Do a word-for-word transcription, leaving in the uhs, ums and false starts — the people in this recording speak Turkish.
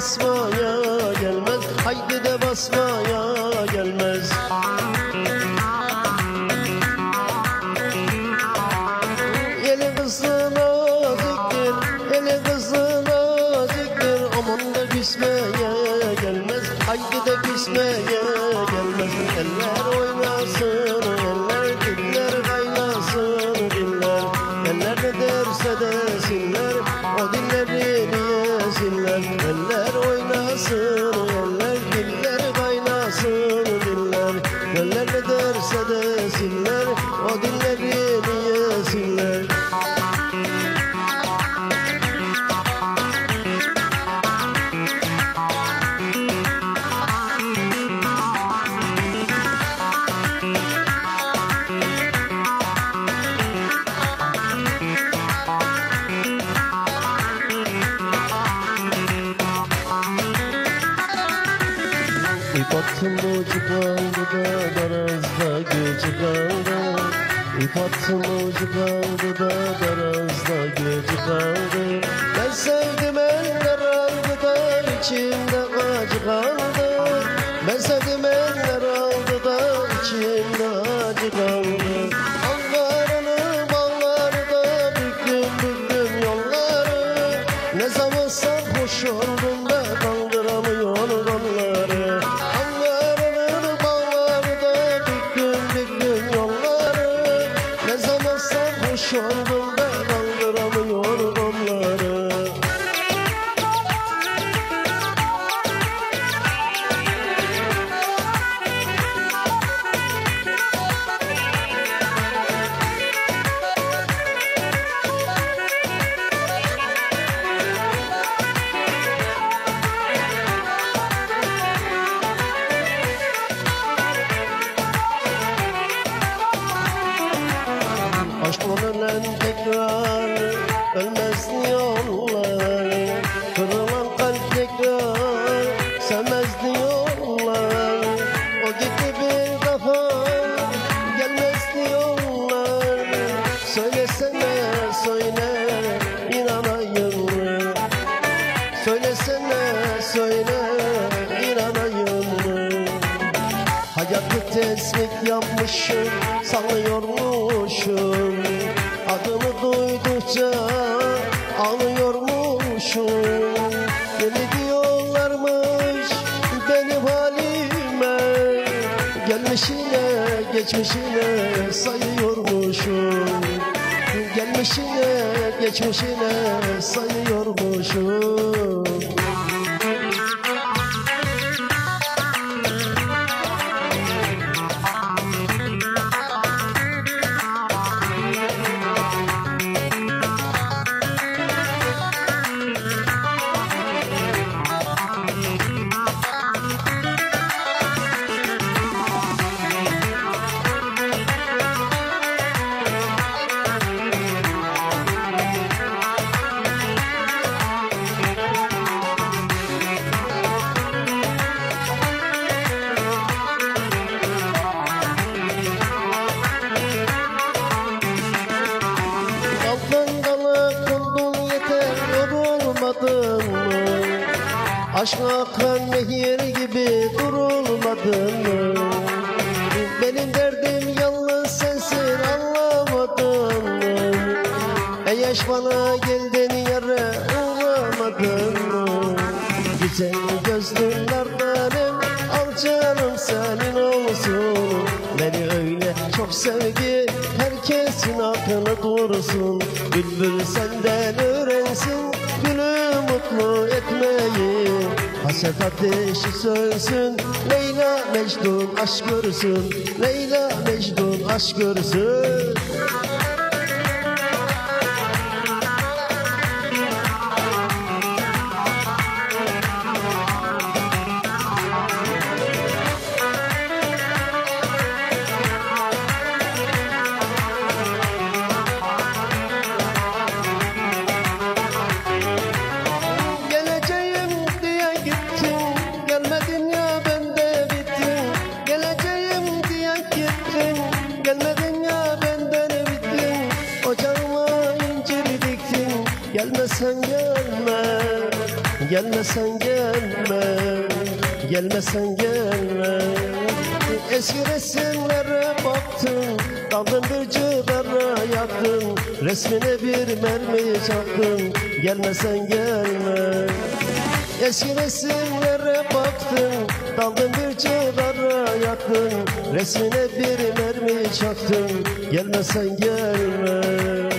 basmaya gelmez, haydi de basmaya gelmez. Eli kızı naziktir, eli kızı naziktir, aman da küsmeye gelmez, haydi de küsmeye gelmez. Eller oynasın, eller diller kaynasın diller, eller ne derse desinler, o dillerini yesinler. Eller oynasın, eller diller kaynasın diller, eller ne derse desinler, o dillerini yesinler. İp attım ucu kaldı da darazda gece kaldı. İp attım ucu kaldı da darazda gece kaldı. Ben sevdim eller aldı da içimde acı kaldı. Ben sevdim eller aldı da içimde acı kaldı. Ankara'nın bağları da büklüm büklüm yolları. Ne zaman sarhoş oldum da kaldıramıyorum onları. Ankara'nın bağları da büklüm büklüm yolları. Ne zaman sarhoş oldum da kaldıramıyorum onları. Aşkla ölen tekrar ölmez diyorlar. Kırılan kalp tekrar sevmez diyorlar. O gitti bir daha gelmez diyorlar. Söylesene söyle inanayım mı? Söylesene söyle inanayım mı? Hayatı tespit yapmışım, sanıyormuşum. Adını duydukça ağlıyormuşum. Yeni diyorlarmış benim halime, gelmişine geçmişine sayıyormuşum. Gelmişine geçmişine sayıyormuşum. Aşk akan nehir gibi durulmadın mı? Benim derdim yalnız sensin, anlamadın mı? Ey yaş bana geldin yere uğramadın mı? Güzel gözlülerdenim, al canım senin olsun. Beni öyle çok sevdi, herkesin aklını dursun. Bülbül senden öğrensin gülü mutlu etmeyi. Haset ateşi sönsün, Leyla Mecnun aşk görsün. Leyla Mecnun aşk görsün. Gelmesen gelme, Gelmesen gelme, gelmesen gelme. Eski resimlere baktım, daldım bir cıdara yaktım. Resmine bir mermi çaktım, gelmesen gelme. Eski resimlere baktım, daldım bir cıdara yaktım. Resmine bir mermi çaktım, gelmesen gelme.